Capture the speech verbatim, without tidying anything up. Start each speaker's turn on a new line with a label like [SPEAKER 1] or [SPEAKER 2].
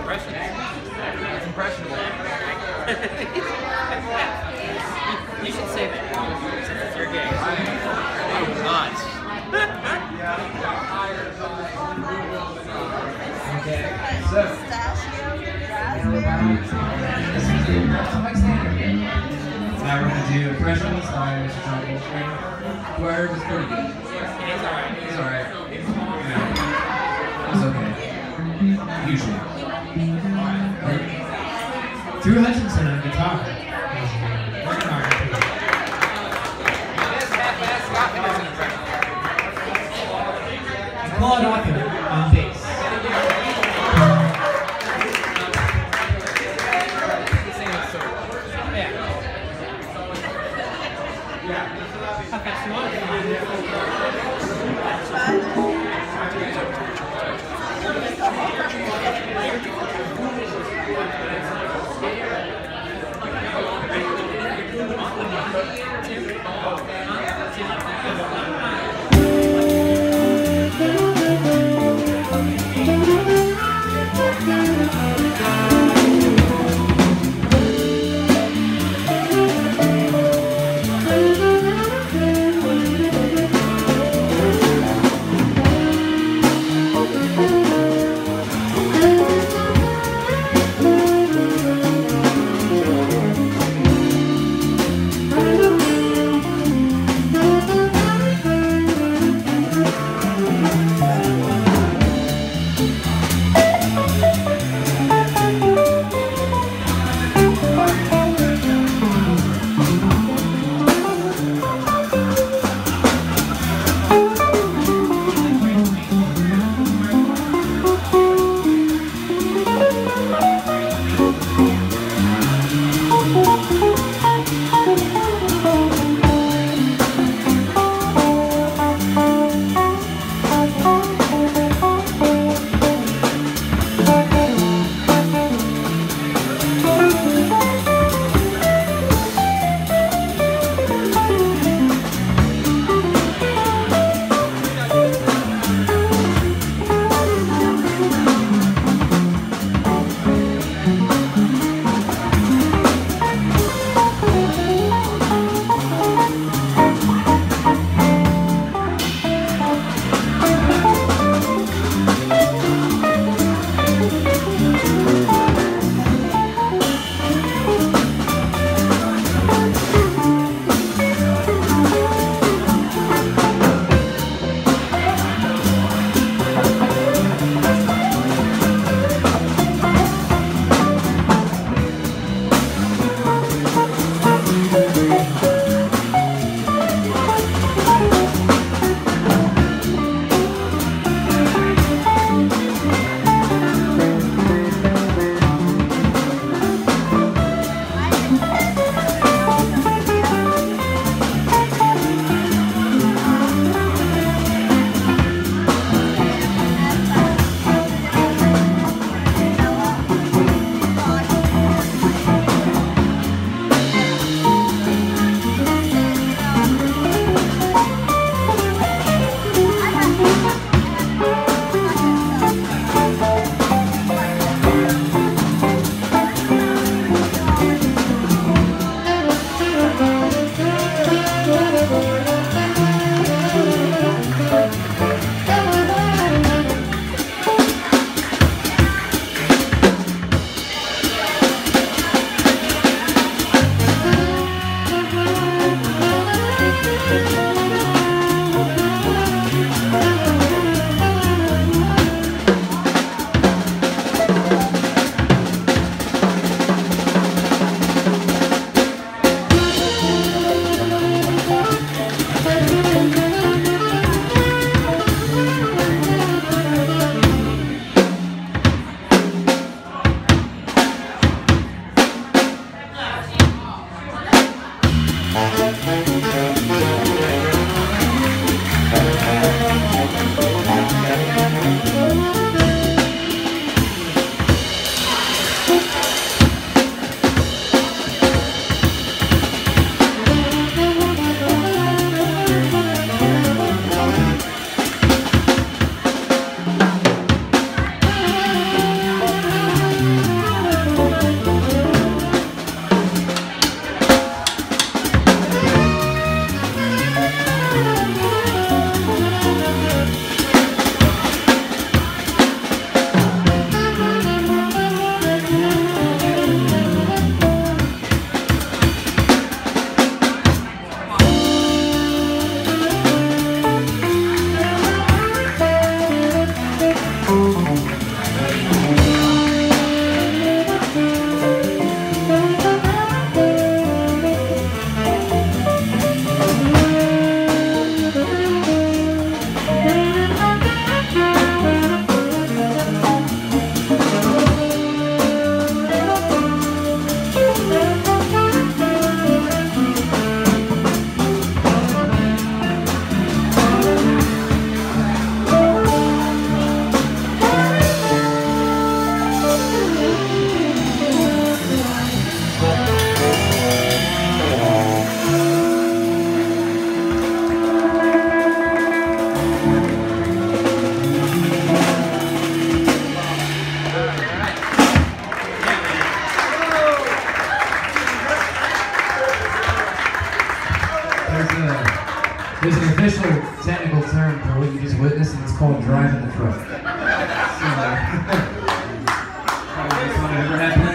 [SPEAKER 1] impressions. It's impressionable. You should say that. Since it's your game. Oh, not.
[SPEAKER 2] Okay, so. Now we're going to do impressions by Mister John Goldstream. Word was pretty good.
[SPEAKER 1] It's alright.
[SPEAKER 2] It's alright. You know, it's okay. Usually. Drew Hutchinson on guitar. And Claude Ocken on bass.
[SPEAKER 3] Thank you.
[SPEAKER 2] There's an official technical term for what you just witnessed, and it's called driving the truck. So, probably the most fun I've ever had.